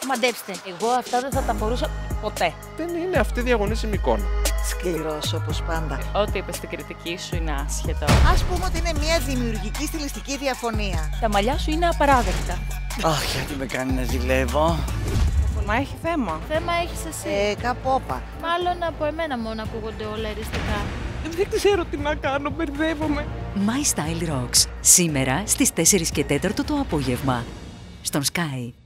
Μαντέψτε, εγώ αυτά δεν θα τα φορούσα ποτέ. Δεν είναι αυτή διαγωνίσιμη εικόνα. Σκληρός όπως πάντα. Ό,τι είπες στην κριτική σου είναι άσχετο. Ας πούμε ότι είναι μια δημιουργική στιλιστική διαφωνία. Τα μαλλιά σου είναι απαράδεκτα. Αχ, γιατί με κάνει να ζηλεύω. Μα έχει θέμα. Θέμα έχεις εσύ. Κάπου όπα. Μάλλον από εμένα μόνο ακούγονται όλα εριστικά. Δεν ξέρω τι να κάνω, μπερδεύομαι. My Style Rocks. Σήμερα στις 4 και 4 το απόγευμα. Στον Sky.